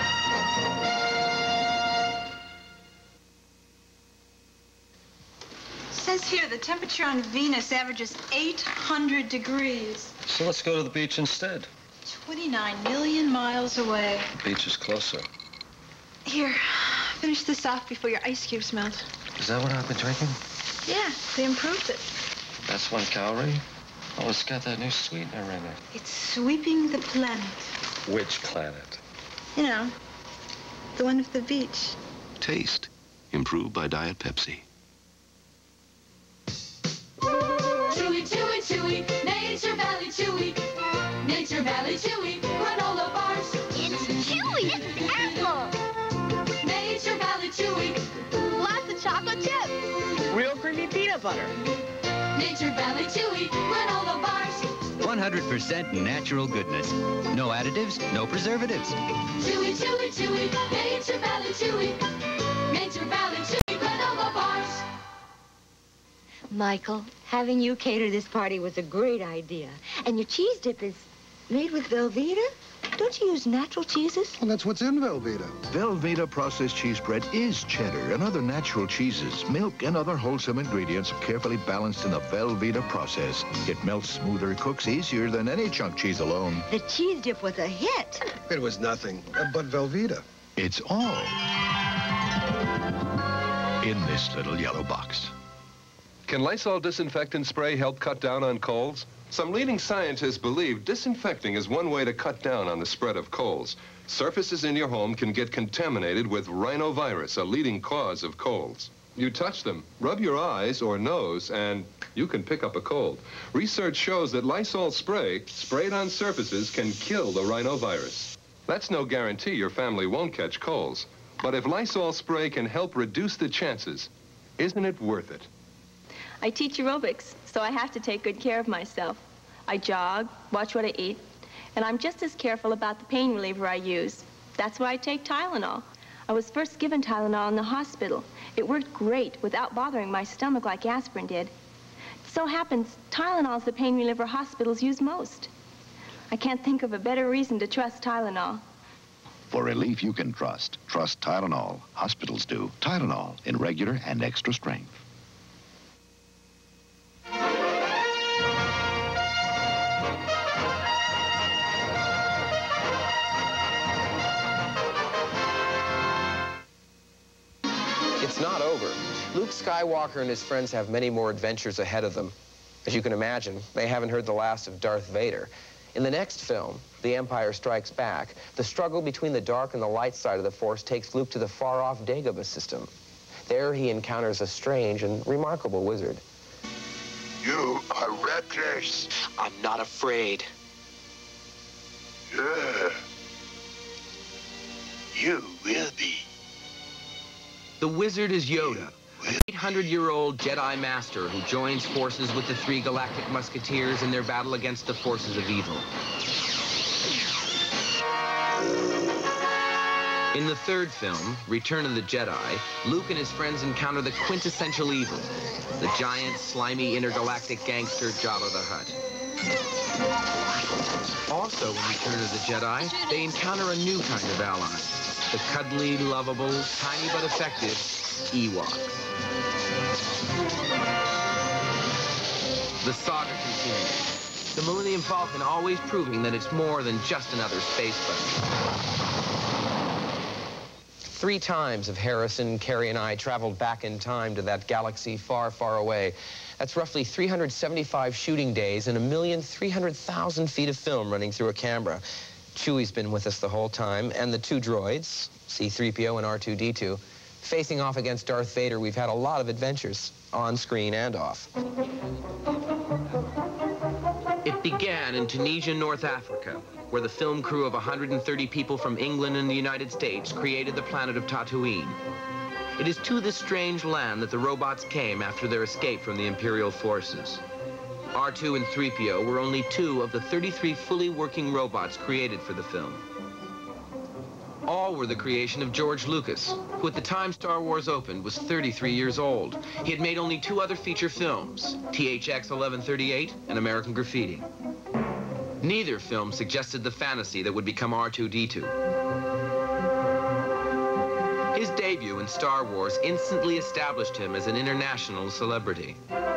It says here the temperature on Venus averages eight hundred degrees. So let's go to the beach instead. twenty-nine million miles away. The beach is closer. Here, finish this off before your ice cubes melt. Is that what I've been drinking? Yeah, they improved it. That's one calorie? Oh, it's got that new sweetener in it. It's sweeping the planet. Which planet? You know, the one with the beach. Taste, improved by Diet Pepsi. Chewy, chewy, chewy, Nature Valley Chewy. Nature Valley Chewy, granola bars. It's chewy. It's apple. Nature Valley Chewy. Lots of chocolate chips. Real creamy peanut butter. Nature Valley Chewy, granola bars. one hundred percent natural goodness. No additives, no preservatives. Chewy, chewy, chewy, Nature Valley Chewy. Nature Valley Chewy, granola bars. Michael, having you cater this party was a great idea. And your cheese dip is made with Velveeta? Don't you use natural cheeses? Well, that's what's in Velveeta. Velveeta processed cheese spread is cheddar and other natural cheeses. Milk and other wholesome ingredients are carefully balanced in the Velveeta process. It melts smoother, cooks easier than any chunk cheese alone. The cheese dip was a hit. It was nothing uh, but Velveeta. It's all in this little yellow box. Can Lysol disinfectant spray help cut down on colds? Some leading scientists believe disinfecting is one way to cut down on the spread of colds. Surfaces in your home can get contaminated with rhinovirus, a leading cause of colds. You touch them, rub your eyes or nose, and you can pick up a cold. Research shows that Lysol spray, sprayed on surfaces, can kill the rhinovirus. That's no guarantee your family won't catch colds. But if Lysol spray can help reduce the chances, isn't it worth it? I teach aerobics, so I have to take good care of myself. I jog, watch what I eat, and I'm just as careful about the pain reliever I use. That's why I take Tylenol. I was first given Tylenol in the hospital. It worked great without bothering my stomach like aspirin did. It so happens Tylenol's the pain reliever hospitals use most. I can't think of a better reason to trust Tylenol. For relief you can trust, trust Tylenol. Hospitals do. Tylenol in regular and extra strength. It's not over. Luke Skywalker and his friends have many more adventures ahead of them. As you can imagine, they haven't heard the last of Darth Vader. In the next film, The Empire Strikes Back, the struggle between the dark and the light side of the Force takes Luke to the far-off Dagobah system. There he encounters a strange and remarkable wizard. You are reckless. I'm not afraid. Yeah. You will be. The wizard is Yoda, an eight hundred year old Jedi Master who joins forces with the three Galactic Musketeers in their battle against the forces of evil. In the third film, Return of the Jedi, Luke and his friends encounter the quintessential evil, the giant, slimy, intergalactic gangster Jabba the Hutt. Also in Return of the Jedi, they encounter a new kind of ally, the cuddly, lovable, tiny but effective Ewoks. The saga continues. The Millennium Falcon always proving that it's more than just another space buddy. Three times have Harrison, Carrie, and I traveled back in time to that galaxy far, far away. That's roughly three hundred seventy-five shooting days and a million three hundred thousand feet of film running through a camera. Chewie's been with us the whole time, and the two droids, C three P O and R two D two, facing off against Darth Vader, we've had a lot of adventures, on screen and off. It began in Tunisia, North Africa, where the film crew of one hundred thirty people from England and the United States created the planet of Tatooine. It is to this strange land that the robots came after their escape from the Imperial forces. R two and three P O were only two of the thirty-three fully working robots created for the film. All were the creation of George Lucas, who at the time Star Wars opened was thirty-three years old. He had made only two other feature films, T H X eleven thirty-eight and American Graffiti. Neither film suggested the fantasy that would become R two D two. His debut in Star Wars instantly established him as an international celebrity.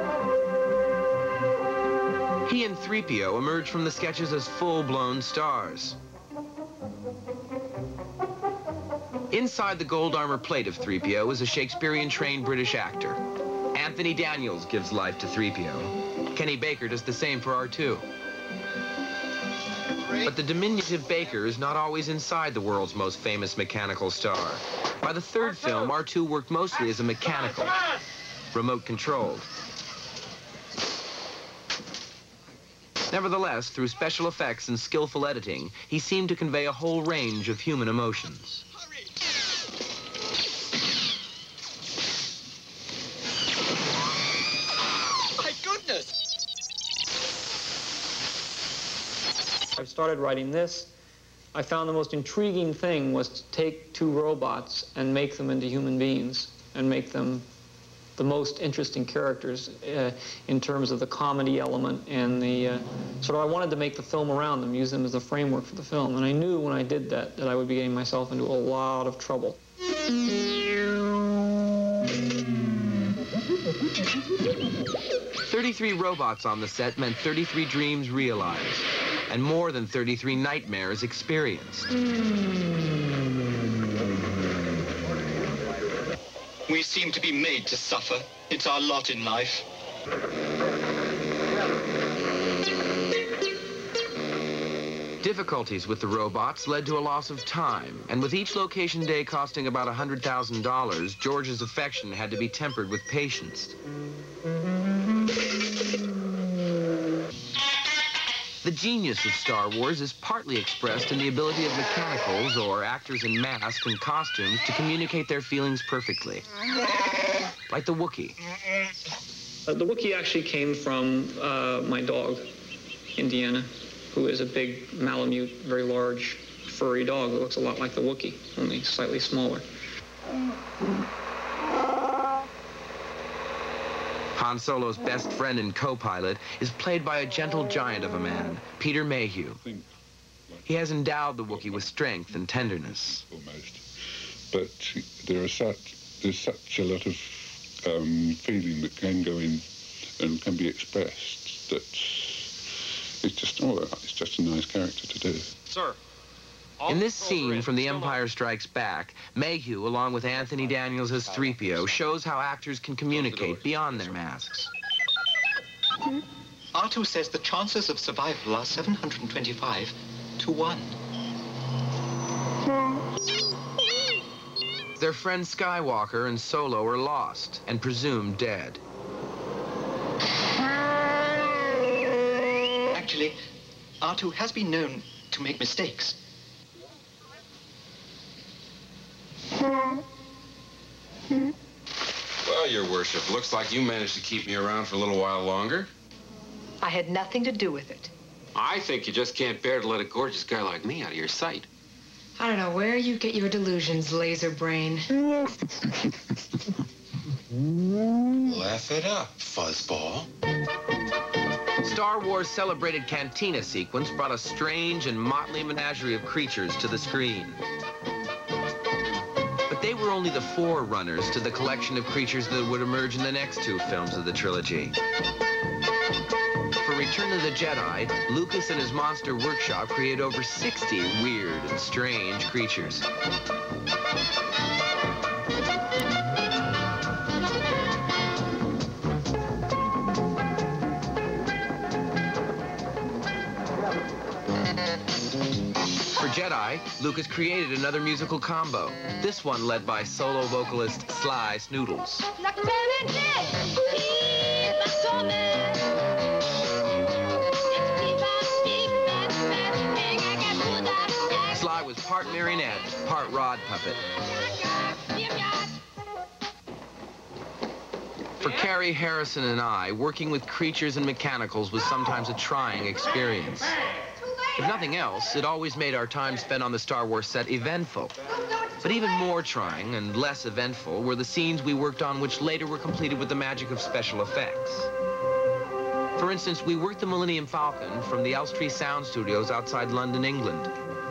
He and three P O emerged from the sketches as full-blown stars. Inside the gold armor plate of three P O is a Shakespearean-trained British actor. Anthony Daniels gives life to three P O. Kenny Baker does the same for R two. But the diminutive Baker is not always inside the world's most famous mechanical star. By the third film, R two worked mostly as a mechanical, remote-controlled. Nevertheless, through special effects and skillful editing, he seemed to convey a whole range of human emotions. My goodness! I started writing this. I found the most intriguing thing was to take two robots and make them into human beings and make them the most interesting characters uh, in terms of the comedy element and the uh, sort of I wanted to make the film around them, use them as a framework for the film. And I knew when I did that that I would be getting myself into a lot of trouble. thirty-three robots on the set meant thirty-three dreams realized, and more than thirty-three nightmares experienced. We seem to be made to suffer. It's our lot in life. Difficulties with the robots led to a loss of time, and with each location day costing about one hundred thousand dollars, George's affection had to be tempered with patience. The genius of Star Wars is partly expressed in the ability of mechanicals, or actors in masks and costumes, to communicate their feelings perfectly. Like the Wookiee. Uh, the Wookiee actually came from uh, my dog, Indiana, who is a big Malamute, very large, furry dog that looks a lot like the Wookiee, only slightly smaller. Han Solo's best friend and co-pilot is played by a gentle giant of a man, Peter Mayhew. He has endowed the Wookiee with strength and tenderness. Almost. But there are such, there's such a lot of um, feeling that can go in and can be expressed that it's just, oh, it's just a nice character to do. Sir. In this scene from The Empire Strikes Back, Mayhew, along with Anthony Daniels as three P O, shows how actors can communicate beyond their masks. R two says the chances of survival are seven hundred twenty-five to one. Their friend Skywalker and Solo are lost and presumed dead. Actually, R two has been known to make mistakes. Well, Your Worship, looks like you managed to keep me around for a little while longer. I had nothing to do with it. I think you just can't bear to let a gorgeous guy like me out of your sight. I don't know where you get your delusions, laser brain. Laugh it up, fuzzball. Star Wars' celebrated cantina sequence brought a strange and motley menagerie of creatures to the screen. But they were only the forerunners to the collection of creatures that would emerge in the next two films of the trilogy. For Return of the Jedi, Lucas and his Monster Workshop created over sixty weird and strange creatures. For Jedi, Lucas created another musical combo, this one led by solo vocalist Sly Snoodles. Sly was part marionette, part rod puppet. For Carrie, Harrison, and I, working with creatures and mechanicals was sometimes a trying experience. If nothing else, it always made our time spent on the Star Wars set eventful. But even more trying and less eventful were the scenes we worked on which later were completed with the magic of special effects. For instance, we worked the Millennium Falcon from the Elstree Sound Studios outside London, England.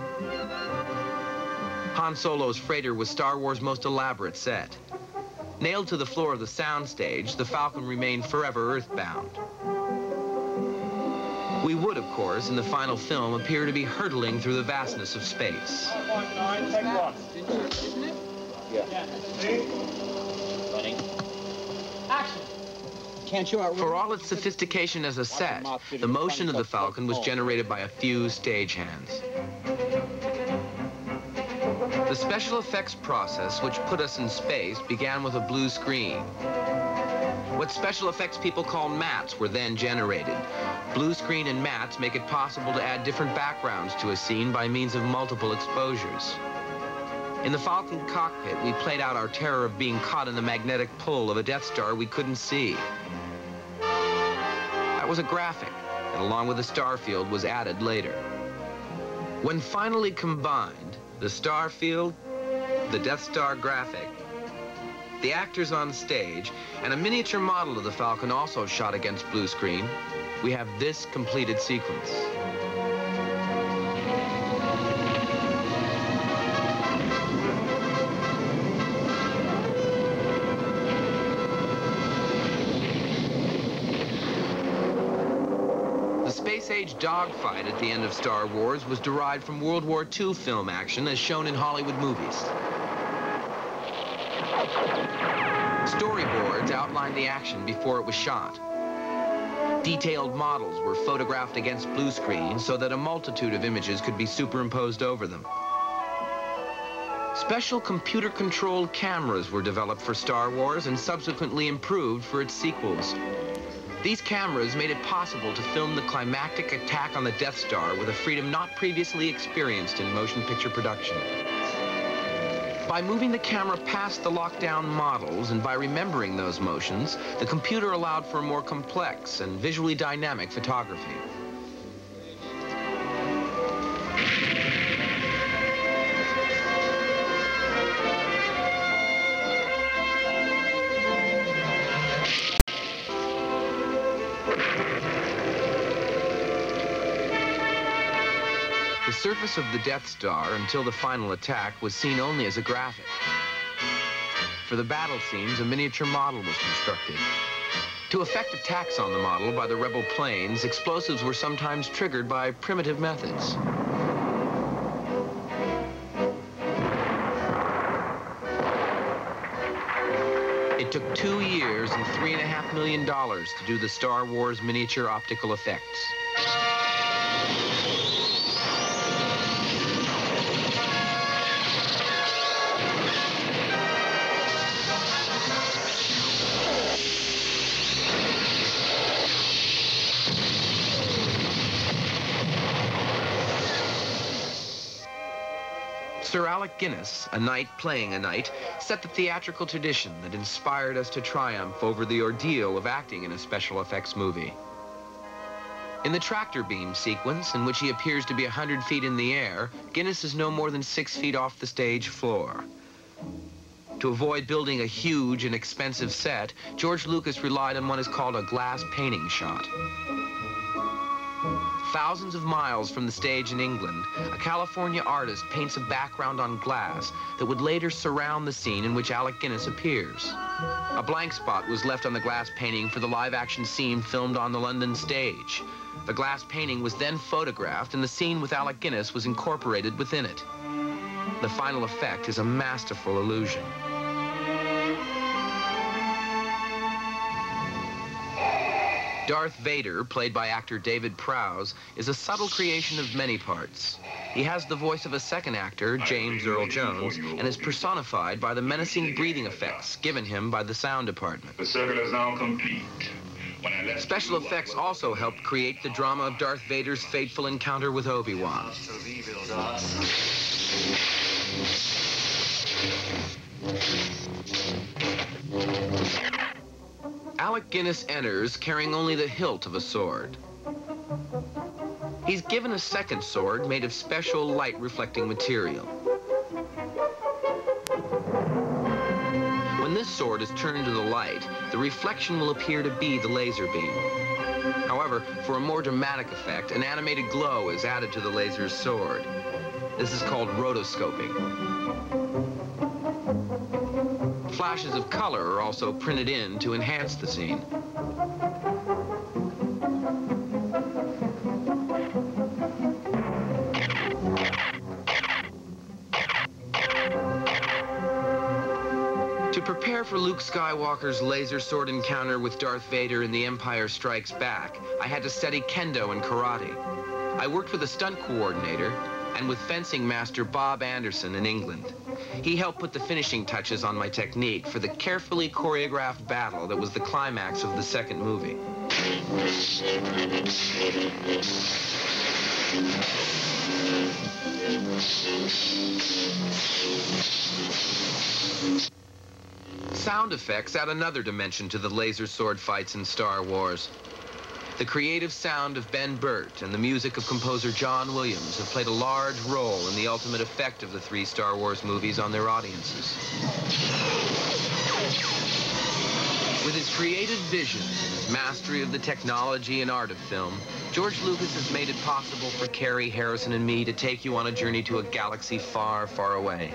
Han Solo's freighter was Star Wars' most elaborate set. Nailed to the floor of the soundstage, the Falcon remained forever earthbound. We would, of course, in the final film, appear to be hurtling through the vastness of space. For all its sophistication as a set, the motion of the Falcon was generated by a few stagehands. The special effects process which put us in space began with a blue screen. What special effects people call mats were then generated. Blue screen and mats make it possible to add different backgrounds to a scene by means of multiple exposures. In the Falcon cockpit, we played out our terror of being caught in the magnetic pull of a Death Star we couldn't see. That was a graphic, and along with the star field was added later. When finally combined, the star field, the Death Star graphic, the actors on stage, and a miniature model of the Falcon also shot against blue screen, we have this completed sequence. The space-age dogfight at the end of Star Wars was derived from World War Two film action as shown in Hollywood movies. Storyboards outlined the action before it was shot. Detailed models were photographed against blue screen so that a multitude of images could be superimposed over them. Special computer-controlled cameras were developed for Star Wars and subsequently improved for its sequels. These cameras made it possible to film the climactic attack on the Death Star with a freedom not previously experienced in motion picture production. By moving the camera past the lockdown models and by remembering those motions, the computer allowed for more complex and visually dynamic photography. The surface of the Death Star until the final attack was seen only as a graphic. For the battle scenes, a miniature model was constructed. To effect attacks on the model by the rebel planes, explosives were sometimes triggered by primitive methods. It took two years and three and a half million dollars to do the Star Wars miniature optical effects. Sir Alec Guinness, a knight playing a knight, set the theatrical tradition that inspired us to triumph over the ordeal of acting in a special effects movie. In the tractor beam sequence, in which he appears to be one hundred feet in the air, Guinness is no more than six feet off the stage floor. To avoid building a huge and expensive set, George Lucas relied on what is called a glass painting shot. Thousands of miles from the stage in England, a California artist paints a background on glass that would later surround the scene in which Alec Guinness appears. A blank spot was left on the glass painting for the live-action scene filmed on the London stage. The glass painting was then photographed, and the scene with Alec Guinness was incorporated within it. The final effect is a masterful illusion. Darth Vader, played by actor David Prowse, is a subtle creation of many parts. He has the voice of a second actor, James Earl Jones, and is personified by the menacing breathing effects given him by the sound department. The circle is now complete. When I left Special effects also helped create the drama of Darth Vader's fateful encounter with Obi-Wan. Alec Guinness enters carrying only the hilt of a sword. He's given a second sword made of special light-reflecting material. When this sword is turned to the light, the reflection will appear to be the laser beam. However, for a more dramatic effect, an animated glow is added to the laser's sword. This is called rotoscoping. Flashes of color are also printed in to enhance the scene. To prepare for Luke Skywalker's laser sword encounter with Darth Vader in The Empire Strikes Back, I had to study kendo and karate. I worked with a stunt coordinator and with fencing master Bob Anderson in England. He helped put the finishing touches on my technique for the carefully choreographed battle that was the climax of the second movie. Sound effects add another dimension to the laser sword fights in Star Wars. The creative sound of Ben Burt and the music of composer John Williams have played a large role in the ultimate effect of the three Star Wars movies on their audiences. With his creative vision and his mastery of the technology and art of film, George Lucas has made it possible for Carrie, Harrison, and me to take you on a journey to a galaxy far, far away.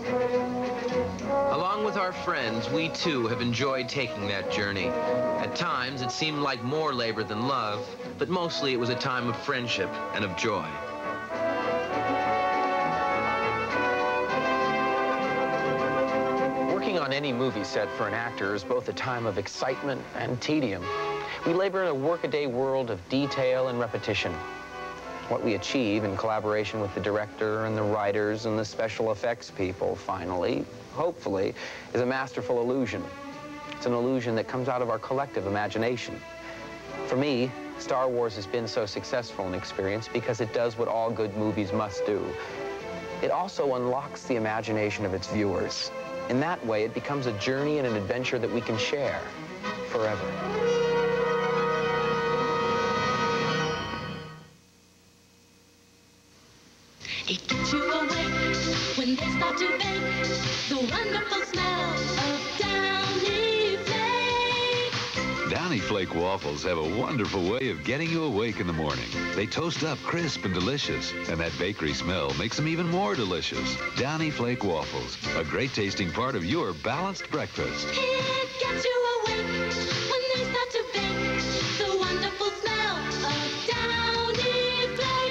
Along with our friends, we too have enjoyed taking that journey. At times, it seemed like more labor than love, but mostly it was a time of friendship and of joy. Working on any movie set for an actor is both a time of excitement and tedium. We labor in a workaday world of detail and repetition. What we achieve in collaboration with the director and the writers and the special effects people, finally, hopefully, is a masterful illusion. It's an illusion that comes out of our collective imagination. For me, Star Wars has been so successful an experience because it does what all good movies must do. It also unlocks the imagination of its viewers. In that way, it becomes a journey and an adventure that we can share forever. It gets you awake when they start to bake. The wonderful smell of Downy Flake. Downy Flake waffles have a wonderful way of getting you awake in the morning. They toast up crisp and delicious, and that bakery smell makes them even more delicious. Downy Flake waffles, a great tasting part of your balanced breakfast. It gets you awake when they start to bake. The wonderful smell of Downy Flake.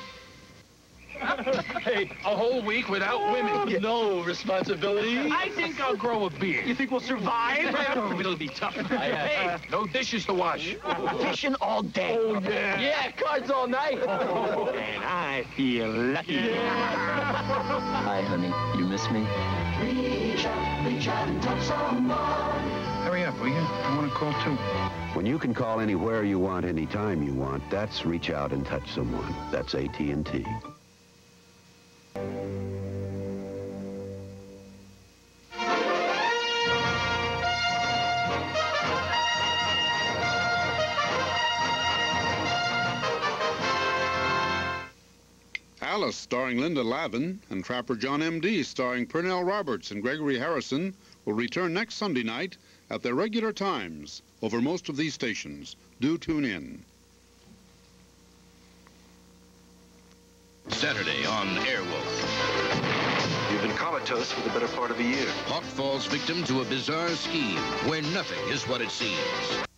Hey, a whole week without women. No responsibility. I think I'll grow a beard. You think we'll survive? It'll be tough. Hey, no dishes to wash. Fishing all day. Oh, yeah. Yeah, cards all night. Oh, and I feel lucky. Hi, honey. You miss me? Reach out, reach out and touch someone. Hurry up, will you? I want to call, too. When you can call anywhere you want, anytime you want, that's reach out and touch someone. That's A T and T. Alice, starring Linda Lavin, and Trapper John M D, starring Pernell Roberts and Gregory Harrison, will return next Sunday night at their regular times over most of these stations. Do tune in. Saturday on Airwolf. You've been comatose for the better part of a year. Hawk falls victim to a bizarre scheme where nothing is what it seems.